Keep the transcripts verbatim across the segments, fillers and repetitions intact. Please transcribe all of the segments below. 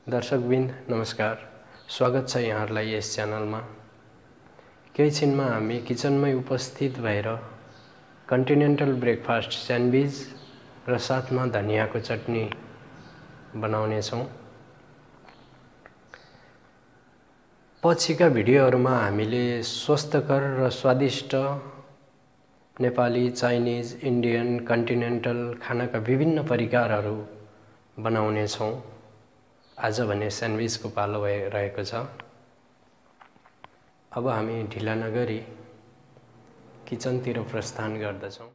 दर्शकबिन नमस्कार, स्वागत छ यहाँहरूलाई यस च्यानलमा। केही छिनमा हामी किचनमै उपस्थित भएर कन्टिनेन्टल ब्रेकफास्ट स्यान्डविच र साथमा धनियाको चटनी बनाउने छौं। पछिका भिडियोहरुमा हामीले स्वस्थकर र स्वादिष्ट नेपाली, चाइनिज, इन्डियन, कन्टिनेन्टल खानाका विभिन्न परिकारहरू बनाउने छौं। आज भने स्यान्डविचको पालो भइरहेको छ। अब हामी ढिला नगरी किचनतिर प्रस्थान गर्दछौं।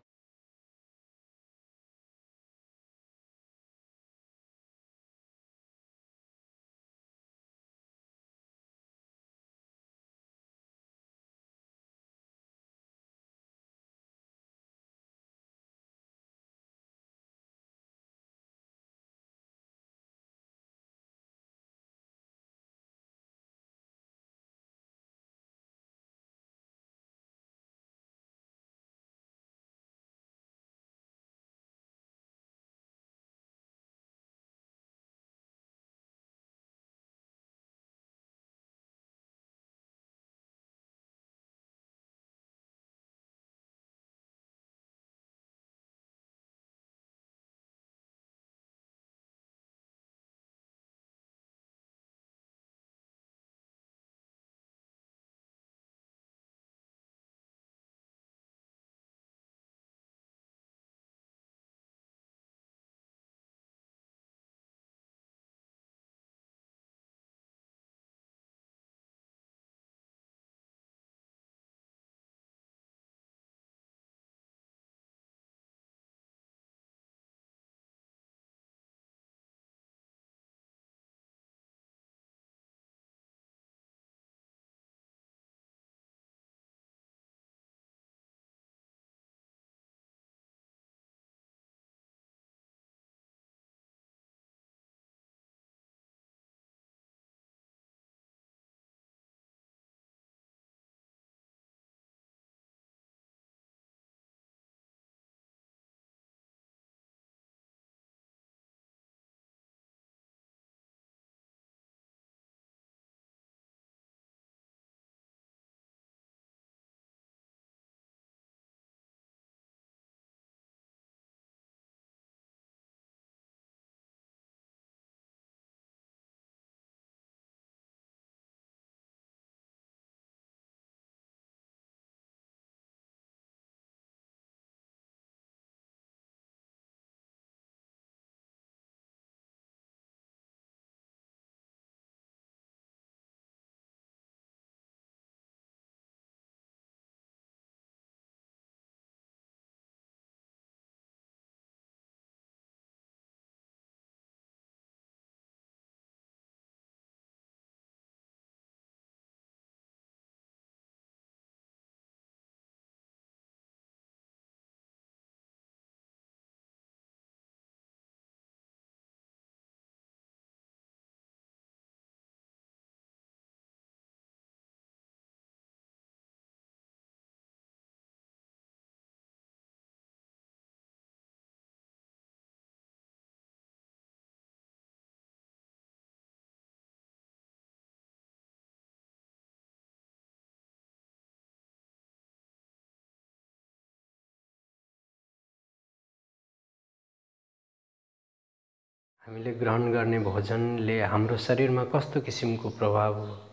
हामीले ग्रहण गर्ने भोजनले हाम्रो शरीरमा कस्तो किसिमको प्रभाव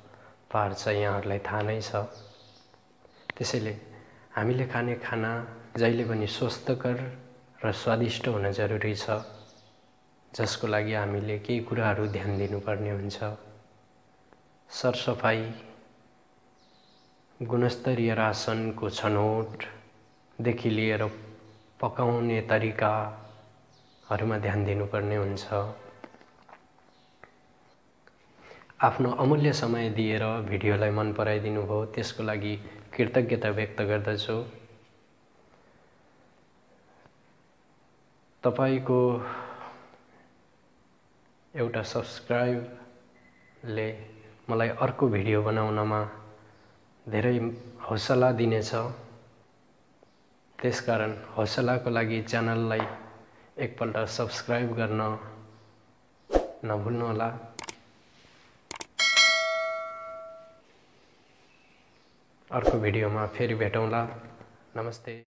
पार्छ यहाँहरूलाई थाहा नै छ। त्यसैले हामीले खाने खाना जहिले पनि स्वस्थकर र स्वादिष्ट हुन जरुरी छ, जसको लागि हामीले केही कुराहरू ध्यान दिनुपर्ने हुन्छ। सरसफाई, गुणस्तरीय रासनको छनौटदेखि लिएर पकाउने तरिका हरूमा ध्यान दिनुपर्ने हुन्छ। आफ्नो अमूल्य समय दिएर भिडियोलाई मन पराइदिनु भयो, त्यसको लागि कृतज्ञता व्यक्त गर्दछु। तपाईको एउटा सब्स्क्राइबले मलाई अर्को भिडियो बनाउनमा धेरै हौसला दिनेछ। त्यसकारण हौसलाको लागि च्यानललाई एकपल्ट सब्स्क्राइब गर्न नभुल्नुहोला। अर्को भिडियोमा फेरि भेटौँला। नमस्ते।